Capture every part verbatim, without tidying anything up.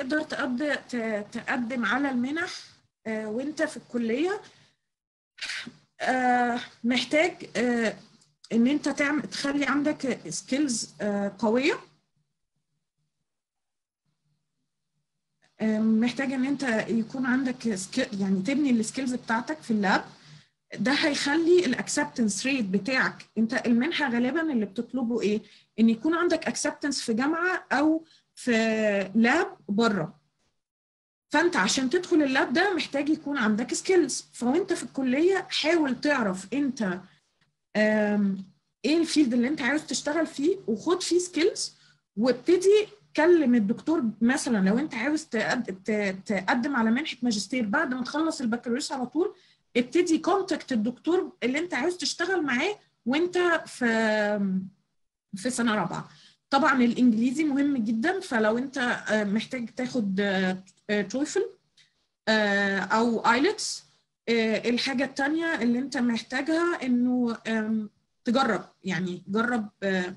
تقدر تقدم تقدم على المنح وانت في الكليه، محتاج ان انت تعمل تخلي عندك سكيلز قويه. محتاج ان انت يكون عندك يعني تبني السكيلز بتاعتك في اللاب. ده هيخلي الاكسبتنس ريت بتاعك، انت المنحه غالبا اللي بتطلبه ايه؟ ان يكون عندك اكسبتنس في جامعه او في لاب بره. فانت عشان تدخل اللاب ده محتاج يكون عندك سكيلز. فوانت في الكليه حاول تعرف انت ايه الفيلد اللي انت عاوز تشتغل فيه وخد فيه سكيلز، وابتدي كلم الدكتور. مثلا لو انت عاوز تقدم على منحه ماجستير بعد ما تخلص البكالوريوس على طول، ابتدي كونتاكت الدكتور اللي انت عاوز تشتغل معاه وانت في في سنه رابعه. طبعا الانجليزي مهم جدا، فلو انت محتاج تاخد تويفل او ايلتس. الحاجه الثانيه اللي انت محتاجها انه تجرب، يعني جرب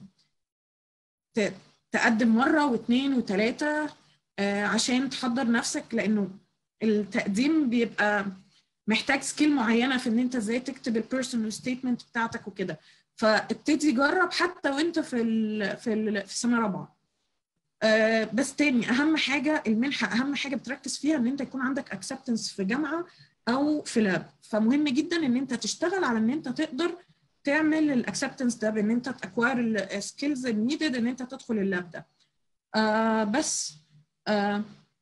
تقدم مره واثنين وثلاثه عشان تحضر نفسك، لانه التقديم بيبقى محتاج سكيل معينه في ان انت ازاي تكتب البيرسونال ستيتمنت بتاعتك وكده. فابتدي جرب حتى وانت في ال في ال في سنه رابعه. أه بس تاني اهم حاجه المنحه، اهم حاجه بتركز فيها ان انت يكون عندك اكسبتنس في جامعه او في لاب. فمهم جدا ان انت تشتغل على ان انت تقدر تعمل الاكسبتنس ده بان انت تاكواير السكيلز النيدد ان انت تدخل اللاب ده. أه بس أه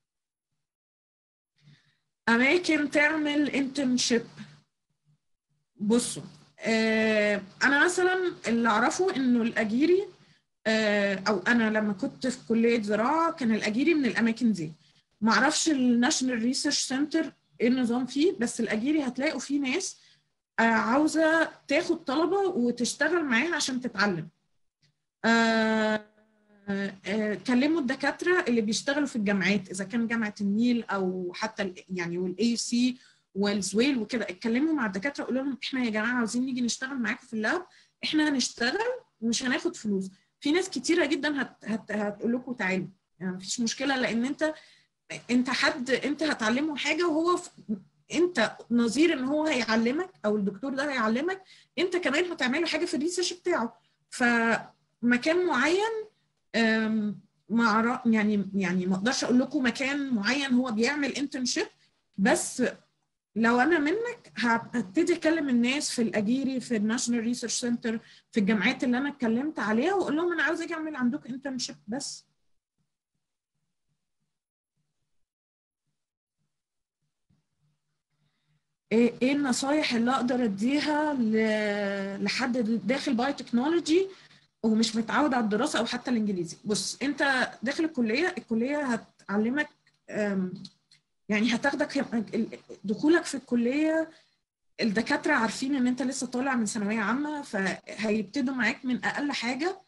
اماكن تعمل انترنشيب. بصوا أه انا مثلا اللي اعرفه انه الاجيري، او انا لما كنت في كليه زراعه كان الاجيري من الاماكن دي. ما اعرفش الناشونال ريسيرش سنتر ايه النظام فيه، بس الاجيري هتلاقوا فيه ناس عاوزه تاخد طلبه وتشتغل معاها عشان تتعلم. كلموا الدكاتره اللي بيشتغلوا في الجامعات، اذا كان جامعه النيل او حتى يعني والاي سي والزويل وكده. اتكلموا مع الدكاتره قولوا لهم احنا يا جماعه عاوزين نيجي نشتغل معاكم في اللاب، احنا هنشتغل ومش هناخد فلوس. في ناس كتيره جدا هت هت هتقول لكم تعالوا، يعني مفيش مشكله، لان انت انت حد انت هتعلمه حاجه وهو انت نظير ان هو هيعلمك او الدكتور ده هيعلمك، انت كمان هتعمله حاجه في الريسيرش بتاعه. فمكان معين مع يعني يعني ما اقدرش اقول لكم مكان معين هو بيعمل انترنشيب، بس لو انا منك هبتدي اكلم الناس في الاجيري في الناشونال ريسيرش سنتر في الجامعات اللي انا اتكلمت عليها واقول لهم انا عاوز اجي اعمل عندكم انترنشيب. بس ايه ايه النصايح اللي اقدر اديها لحد داخل بايو تكنولوجي ومش متعود على الدراسه او حتى الانجليزي؟ بص، انت داخل الكليه، الكليه هتعلمك يعني هتاخدك دخولك في الكليه. الدكاتره عارفين ان انت لسه طالع من ثانويه عامه، فهيبتدوا معاك من اقل حاجه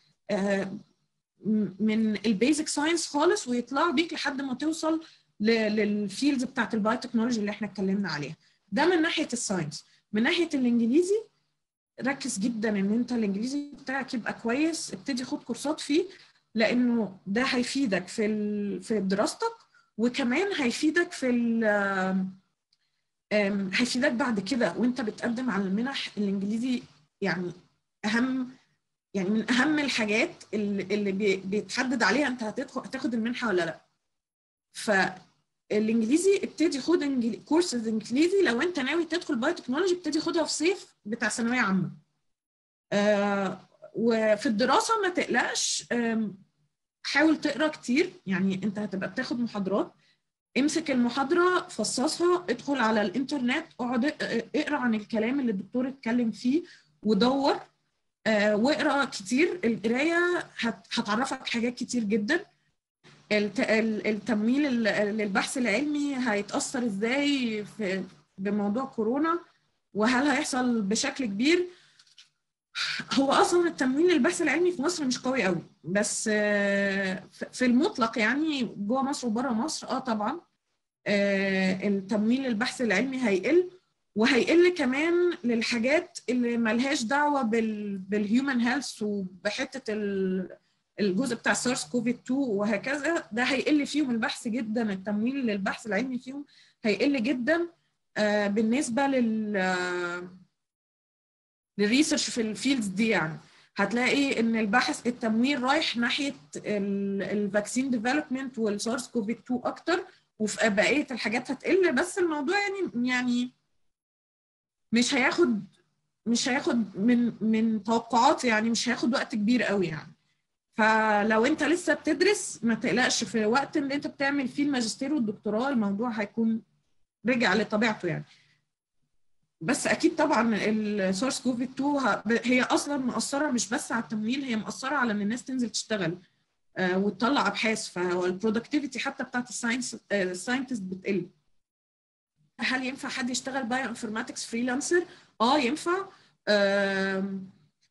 من البيزك ساينس خالص ويطلعوا بيك لحد ما توصل للفيلدز بتاعت البايو تكنولوجي اللي احنا اتكلمنا عليها. ده من ناحيه الساينس. من ناحيه الانجليزي ركز جدا ان انت الانجليزي بتاعك يبقى كويس، ابتدي خد كورسات فيه، لانه ده هيفيدك في في دراستك، وكمان هيفيدك في هيفيدك بعد كده وانت بتقدم على المنح. الانجليزي يعني اهم، يعني من اهم الحاجات اللي, اللي بيتحدد عليها انت هتدخل هتاخد المنحه ولا لا. فالانجليزي ابتدي خد انجلي... كورسز انجليزي. لو انت ناوي تدخل بايو تكنولوجي ابتدي خدها في صيف بتاع ثانويه عامه. آه وفي الدراسه ما تقلقش، حاول تقرا كتير. يعني انت هتبقى بتاخد محاضرات، امسك المحاضره فصصها، ادخل على الانترنت اقعد اقرا عن الكلام اللي الدكتور اتكلم فيه ودور آه واقرا كتير. القرايه هتعرفك حاجات كتير جدا. التمويل للبحث العلمي هيتاثر ازاي في بموضوع كورونا، وهل هيحصل بشكل كبير؟ هو اصلا التمويل للبحث العلمي في مصر مش قوي قوي، بس في المطلق يعني جوه مصر وبره مصر اه طبعا التمويل للبحث العلمي هيقل، وهيقل كمان للحاجات اللي ملهاش دعوه بالهيومن هيلث وبحته الجزء بتاع سارس كوفيد اتنين وهكذا، ده هيقل فيهم البحث جدا، التمويل للبحث العلمي فيهم هيقل جدا. آه بالنسبه لل للريسيرش في الفيلدز دي، يعني هتلاقي ان البحث التمويل رايح ناحيه الفاكسين ديفلوبمنت والسارس كوفيد اتنين اكتر، وفي بقيه الحاجات هتقل. بس الموضوع يعني يعني مش هياخد مش هياخد من من توقعاتي، يعني مش هياخد وقت كبير قوي يعني. فلو انت لسه بتدرس ما تقلقش، في وقت اللي انت بتعمل فيه الماجستير والدكتوراه الموضوع هيكون رجع لطبيعته يعني. بس اكيد طبعا السورس كوفيد اتنين هي اصلا مؤثره مش بس على التمويل، هي مؤثره على ان الناس تنزل تشتغل آه وتطلع ابحاث، فهو البرودكتيفيتي حتى بتاعت الساينس الساينتست بتقل. هل ينفع حد يشتغل بايو انفورماتكس فريلانسر؟ اه ينفع. آه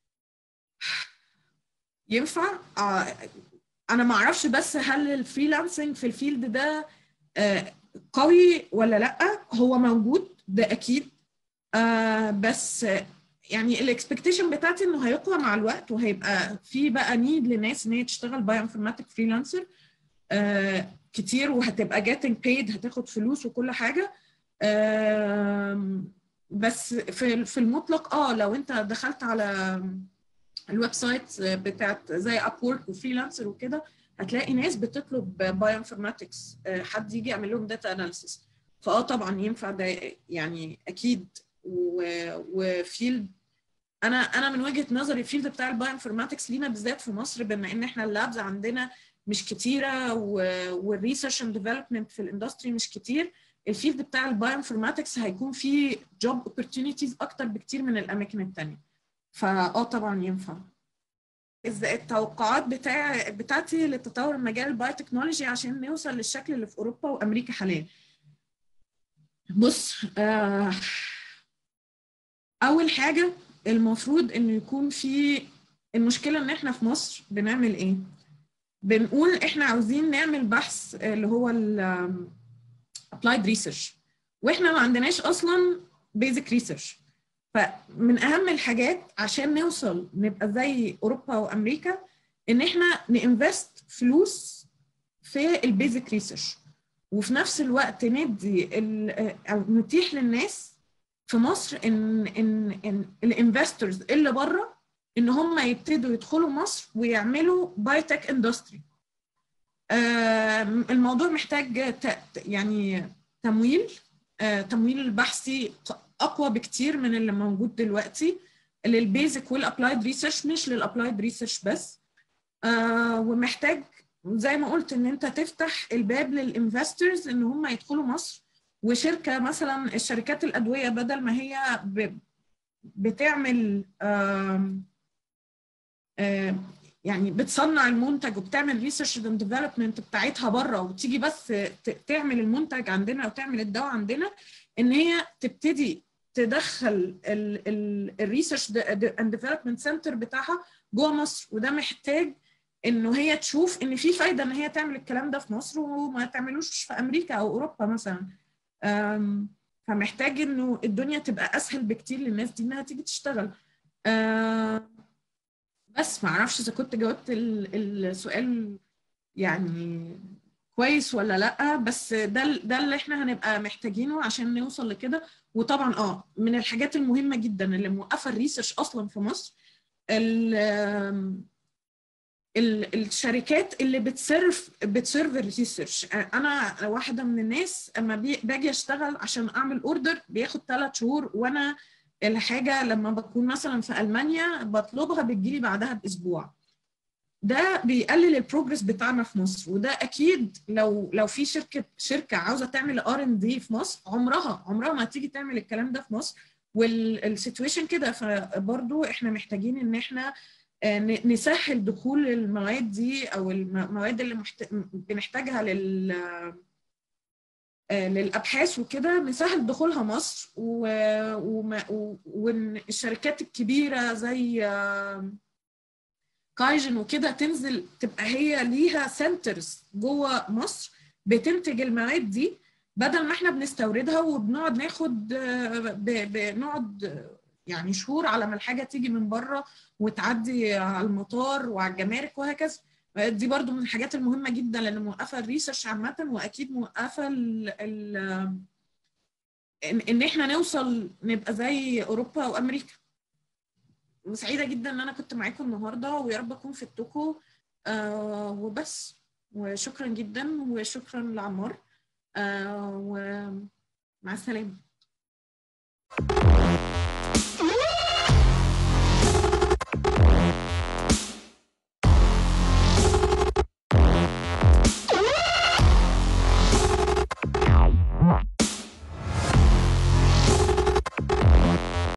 ينفع. آه انا ما اعرفش بس هل الفريلانسنج في الفيلد ده آه قوي ولا لا. هو موجود ده اكيد، آه بس يعني الاكسبكتيشن بتاعتي انه هيقوى مع الوقت، وهيبقى في بقى نيد لناس ان هي تشتغل بايو انفورماتيك فريلانسر آه كتير، وهتبقى جيتنج بيد، هتاخد فلوس وكل حاجه. آه بس في في المطلق اه لو انت دخلت على الويب سايت بتاعت زي اب وورك وفريلانسر وكده، هتلاقي ناس بتطلب بايو انفورماتكس حد يجي يعمل لهم داتا اناليسيس. فاه طبعا ينفع ده يعني اكيد. وفيلد انا انا من وجهه نظري الفيلد بتاع البايو انفورماتكس لينا بالذات في مصر، بما ان احنا اللابز عندنا مش كتيره والريسيرش اند ديفلوبمنت في الاندستري مش كتير، الفيلد بتاع البايو انفورماتكس هيكون فيه جوب اوبورتيونيتيز اكتر بكتير من الاماكن الثانيه. فاه طبعا ينفع. التوقعات بتاع بتاعتي لتطور مجال البايوتكنولوجي عشان نوصل للشكل اللي في اوروبا وامريكا حاليا. بص، آه اول حاجه المفروض انه يكون في، المشكله ان احنا في مصر بنعمل ايه؟ بنقول احنا عاوزين نعمل بحث اللي هو الابلايد ريسيرش، واحنا ما عندناش اصلا بيزك ريسيرش. فمن اهم الحاجات عشان نوصل نبقى زي اوروبا وامريكا ان احنا نinvest فلوس في البيزك ريسيرش، وفي نفس الوقت ندي او نتيح للناس في مصر ان ان ان الانفسترز اللي بره ان هم يبتدوا يدخلوا مصر ويعملوا بايوتك اندستري. الموضوع محتاج يعني تمويل تمويل البحثي اقوى بكتير من اللي موجود دلوقتي للبيزك والابلايد ريسيرش، مش للابلايد ريسيرش بس. آه ومحتاج زي ما قلت ان انت تفتح الباب للانفسترز ان هم يدخلوا مصر، وشركه مثلا الشركات الادويه بدل ما هي بتعمل آه آه يعني بتصنع المنتج وبتعمل ريسيرش اند ديفلوبمنت بتاعتها بره، وتيجي بس تعمل المنتج عندنا او تعمل الدواء عندنا، ان هي تبتدي تدخل الريسيرش اند ديفلوبمنت سنتر بتاعها جوه مصر. وده محتاج انه هي تشوف ان في فايده ان هي تعمل الكلام ده في مصر وما تعملوش في امريكا او اوروبا مثلا. فمحتاج انه الدنيا تبقى اسهل بكتير للناس دي انها تيجي تشتغل. بس ما اعرفش اذا كنت جاوبت السؤال يعني كويس ولا لا، بس ده ده اللي احنا هنبقى محتاجينه عشان نوصل لكده. وطبعا اه من الحاجات المهمه جدا اللي موقفه الريسيرش اصلا في مصر الشركات اللي بتسيرف بتسيرف الريسيرش. انا واحده من الناس اما باجي اشتغل عشان اعمل اوردر بياخد ثلاث شهور، وانا الحاجه لما بكون مثلا في المانيا بطلبها بتجيلي بعدها باسبوع. ده بيقلل البروجرس بتاعنا في مصر. وده اكيد لو لو في شركه شركه عاوزه تعمل ار ان دي في مصر عمرها عمرها ما تيجي تعمل الكلام ده في مصر، والسيتويشن كده. فبرضو احنا محتاجين ان احنا نسهل دخول المواد دي او المواد اللي محت... بنحتاجها لل للابحاث وكده، نسهل دخولها مصر. و... وما... والشركات الكبيره زي كايجن وكده تنزل تبقى هي ليها سنترز جوه مصر بتنتج المواد دي، بدل ما احنا بنستوردها وبنقعد ناخد بنقعد يعني شهور على ما الحاجه تيجي من بره وتعدي على المطار وعلى الجمارك وهكذا. دي برضو من الحاجات المهمه جدا لان موقفه الريسيرش عامه، واكيد موقفه ال ال ان إن احنا نوصل نبقى زي اوروبا وامريكا. سعيده جدا ان انا كنت معاكم النهارده، ويا رب اكون فدتكم. آه وبس، وشكرا جدا، وشكرا لعمار، آه ومع السلامه.